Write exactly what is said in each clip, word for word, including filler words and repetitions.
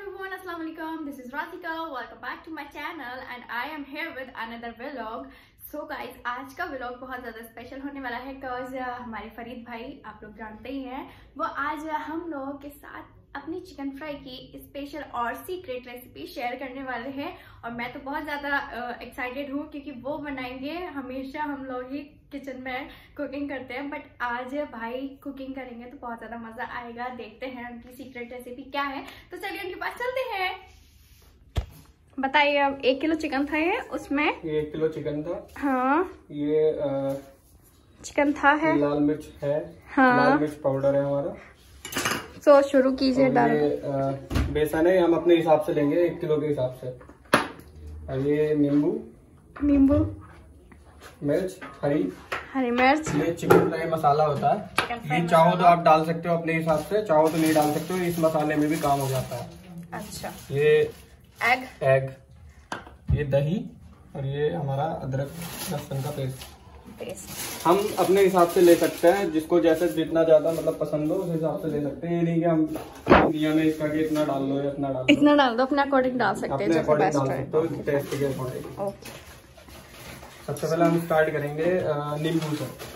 everyone, Assalamu alaikum. This is Razika. Welcome back to my channel and I am here with another vlog. So guys, आज का vlog बहुत ज़्यादा special होने वाला है cause हमारे फरीद भाई आप लोग जानते ही हैं, वो आज हम लोगों के साथ अपनी चिकन फ्राई की स्पेशल और सीक्रेट रेसिपी शेयर करने वाले हैं और मैं तो बहुत ज़्यादा एक्साइटेड हूँ क्योंकि वो बनाएंगे। हमेशा हम लोग ही किचन में कुकिंग करते हैं बट आज भाई कुकिंग करेंगे तो बहुत ज़्यादा मज़ा आएगा। देखते हैं उनकी सीक्रेट रेसिपी क्या है, तो चलिए उनके पास चलते हैं। बताइए, अब एक किलो चिकन था ये, उसमें ये एक किलो चिकन था। हाँ, ये आ, चिकन था है, लाल मिर्च है। हाँ, लाल मिर्च पाउडर है हमारा। तो शुरू कीजिए। डाल बेसन है, हम अपने हिसाब से लेंगे एक किलो के हिसाब से। और ये नींबू नींबू मिर्च हरी हरी मिर्च। ये चिकन फ्राई मसाला होता है, ये चाहो तो आप डाल सकते हो अपने हिसाब से, चाहो तो नहीं डाल सकते हो, इस मसाले में भी काम हो जाता है। अच्छा, ये एग एग ये दही और ये हमारा अदरक लहसुन का पेस्ट पेस्ट हम अपने हिसाब से ले सकते हैं, जिसको जैसे जितना ज्यादा मतलब पसंद हो उस हिसाब से ले सकते हैं। ये नहीं कि हम दुनिया में इसका कि इतना डाल लो या इतना डाल लो, इतना डाल दो, अपने अकॉर्डिंग डाल सकते हैं, अपने जैसे अकॉर्डिंग बेस्ट डाल है। सकते हो टेस्ट के अकॉर्डिंग। ओके, सबसे पहले हम स्टार्ट करेंगे नींबू से।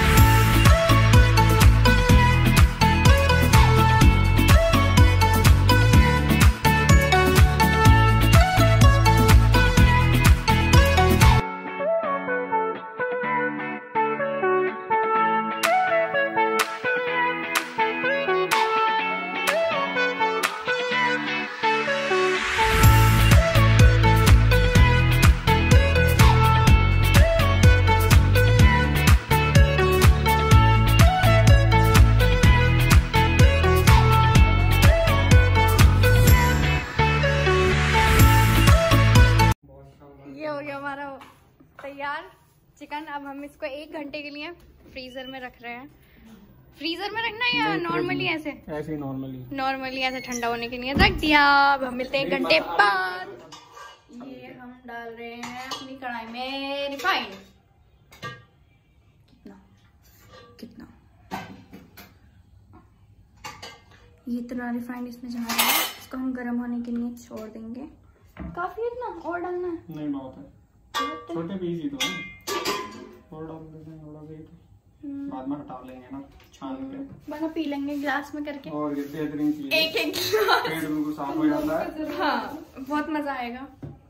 तैयार चिकन। अब हम इसको एक घंटे के लिए फ्रीजर में रख रहे हैं। फ्रीजर में रखना है या नॉर्मली ऐसे? ऐसे ही नॉर्मली नॉर्मली ऐसे ठंडा होने के लिए रख दिया। अब हम मिलते हैं एक घंटे बाद। ये हम डाल रहे हैं अपनी कढ़ाई में रिफाइंड। कितना कितना ये इतना रिफाइंड इसमें जा रहा है, इसको हम गर्म होने के लिए छोड़ देंगे। काफी इतना और डालना है? नहीं, बहुत है, छोटे पीस ही तो है, और डाल देते हैं थोड़ा भी, बाद में हटा लेंगे ना छान के, बना पी लेंगे गिलास में करके। और ये बेहतरीन चीज है, एक एक गिलास पेट बिल्कुल साफ हो जाता है। हाँ, बहुत मजा आएगा।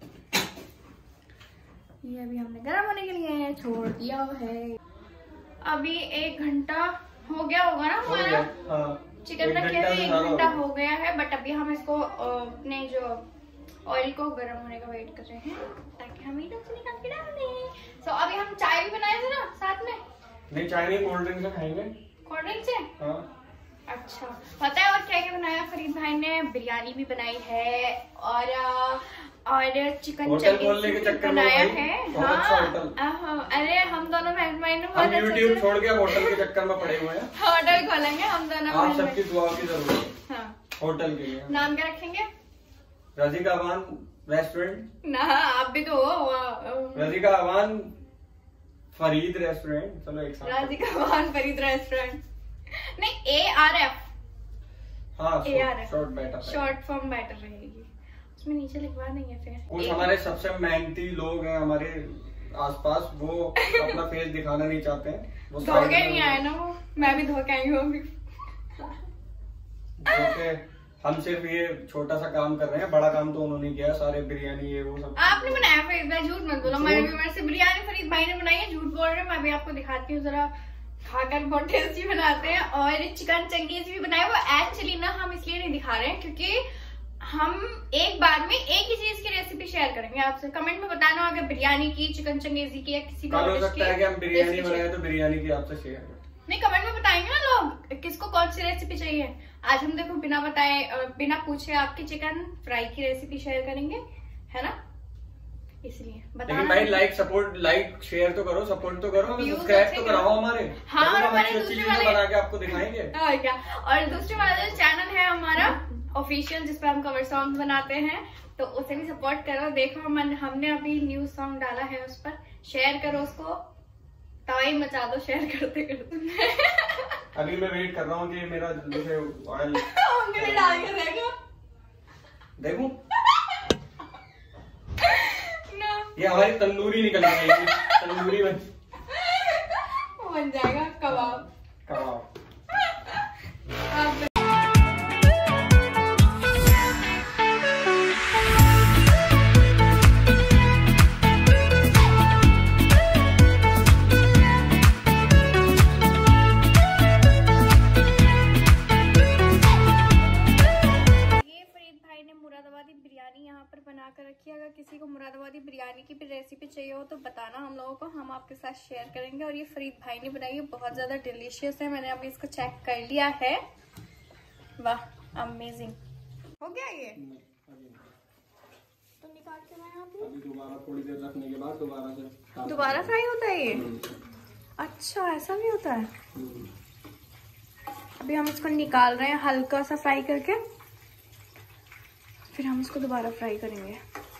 ये अभी हमने गर्म होने के लिए छोड़ दिया है। अभी एक घंटा हो गया होगा ना हमारा चिकन रखे हुए, एक घंटा हो गया है। बट अभी हम इसको अपने जो ऑयल को गर्म होने का वेट कर रहे हैं ताकि हम एकदम से निकाल के डाल दें। सो अभी हम चाय भी बनाए थे ना साथ में? नहीं, चाय नहीं, कोल्ड ड्रिंक से खाएंगे। कोल्ड ड्रिंक से? हाँ। अच्छा, पता है और क्या क्या बनाया फरीद भाई ने? बिरयानी भी बनाई है और और चिकन चंगी के चक्कर बनाया है। हाँ, अरे हम दोनों बहन भाई ने हम यूट्यूब छोड़ के होटल के चक्कर में पड़े हुए हैं। होटल खोलेंगे हम दोनों। आप सबकी दुआ की जरूरत है। हाँ, होटल के लिए नाम क्या रखेंगे? राजिका अबान रेस्टोरेंट ना, आप भी तो हो। राजिका अबान फरीद रेस्टोरेंट। चलो एक साथ, राजिका अबान फरीद रेस्टोरेंट। नहीं, ए आर एफ। हाँ, A R F short better, short form better रहेगी। उसमें नीचे लिखवा देंगे फिर। कुछ हमारे सबसे मेहनती लोग हैं हमारे आसपास, वो अपना फेस दिखाना नहीं चाहते हैं, वो धोखे नहीं आए ना, वो मैं भी धोखे आई हूँ। हम सिर्फ ये छोटा सा काम कर रहे हैं, बड़ा काम तो उन्होंने किया, सारे बिरयानी ये वो सब आपने बनाया। फरीद भाई झूठ मत बोलो, मैंने भी मेरे से बिरयानी फरीद भाई ने बनाई है, झूठ बोल रहे हैं। मैं भी आपको दिखाती हूँ जरा, खाकर बहुत टेस्टी बनाते हैं। और चिकन चंगेज भी बनाए, वो एक्चुअली ना हम इसलिए नहीं दिखा रहे हैं क्योंकि हम एक बार में एक ही चीज की रेसिपी शेयर करेंगे आपसे। कमेंट में बताना अगर बिरयानी की, चिकन चंगेजी की या किसी का हो सकता है कि हम बिरयानी बनाए तो बिरयानी की आपसे शेयर करें। नहीं, कमेंट में बताएंगे ना लोग किसको कौन सी रेसिपी चाहिए। आज हम देखो बिना बताए, बिना पूछे आपकी चिकन फ्राई की रेसिपी शेयर करेंगे, है ना? इसलिए बताना भाई, लाइक सपोर्ट लाइक शेयर तो करो, सपोर्ट तो करो, सब्सक्राइब तो कराओ हमारे। हाँ, और हमारे दूसरे वाले बना के आपको दिखाएंगे। और क्या, और दूसरे वाला जो चैनल है हमारा ऑफिशियल, जिसपे हम कवर सॉन्ग बनाते हैं, तो उसे भी सपोर्ट करो। देखो हम हमने अभी न्यू सॉन्ग डाला है, उस पर शेयर करो, उसको तवाई मचा दो शेयर करते करते। अभी मैं वेट कर रहा हूँ कि मेरा जैसे ऑयल डाल के देखो। देखो ना ये हमारी तंदूरी निकल गई। तंदूरी बन बन जाएगा कबाब। कबाब अब बिरयानी यहाँ पर बना कर रखी है। अगर किसी को मुरादाबादी बिरयानी की भी रेसिपी चाहिए हो तो बताना हम लोगों को, हम आपके साथ शेयर करेंगे। और ये फरीद भाई ने बनाई है, बहुत ज्यादा डिलीशियस है। मैंने अभी इसको चेक कर लिया है। वाह अमेजिंग हो गया ये। तो निकाल के मैं अभी अभी दोबारा थोड़ी देर रखने के बाद दोबारा से दोबारा फ्राई होता है ये। अच्छा ऐसा भी होता है। अभी हम इसको निकाल रहे हैं हल्का सा फ्राई करके, फिर हम इसको दोबारा फ्राई करेंगे।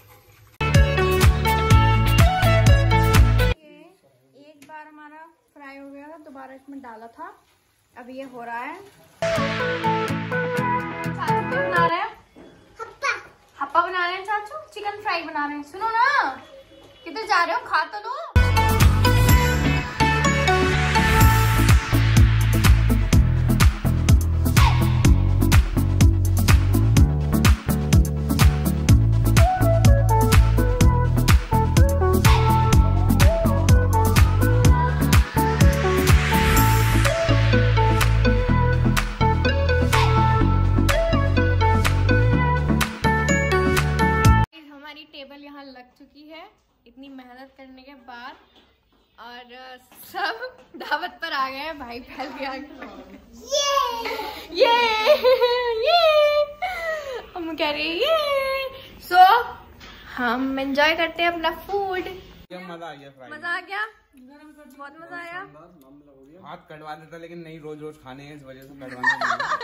ये एक बार हमारा फ्राई हो गया था, दोबारा इसमें डाला था। अब ये हो रहा है। चाचू क्या बना रहे हैं? हप्पा हप्पा बना रहे हैं चाचू। चिकन फ्राई बना रहे हैं। सुनो ना, किधर जा रहे हो? खा तो लो। टेबल यहाँ लग चुकी है इतनी मेहनत करने के बाद, और सब दावत पर आ गए हैं। भाई फैल गया ये ये ये हम कह रहे हैं ये। सो हम एंजॉय करते हैं अपना फूड। मजा आ गया। मजा आ गया, बहुत मजा आया। हाथ कटवा देता लेकिन नहीं, रोज रोज खाने हैं इस वजह से कटवाने।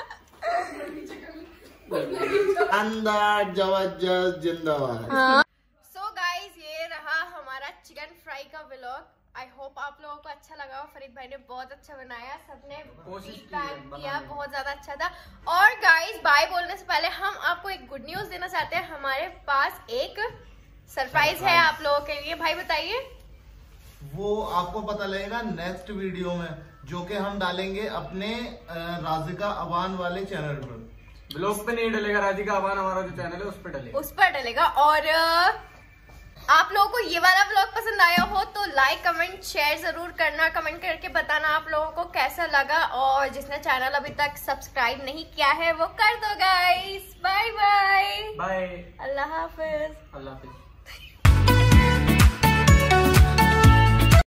अंदर जबरदस्त जिंदाबाद। हाँ। सो गाइज ये रहा हमारा चिकन फ्राई का व्लॉग। आई होप आप लोगों को अच्छा लगा हो। फरीद भाई ने बहुत अच्छा बनाया, सबने फीडबैक किया, बहुत ज्यादा अच्छा था। और गाइज बाय बोलने से पहले हम आपको एक गुड न्यूज देना चाहते हैं। हमारे पास एक सरप्राइज है आप लोगों के लिए। भाई बताइए। वो आपको पता लगेगा नेक्स्ट वीडियो में, जो कि हम डालेंगे अपने राजिका अबान वाले चैनल पर। ब्लॉग पे नहीं डलेगा, राधिका अबान हमारा जो चैनल है उस पर डलेगा। उस पर डलेगा। और आप लोगों को ये वाला व्लॉग पसंद आया हो तो लाइक कमेंट शेयर जरूर करना। कमेंट करके बताना आप लोगों को कैसा लगा। और जिसने चैनल अभी तक सब्सक्राइब नहीं किया है वो कर दो गाइस। Bye bye bye. अल्लाह हाफिज। अल्लाह हाफिज।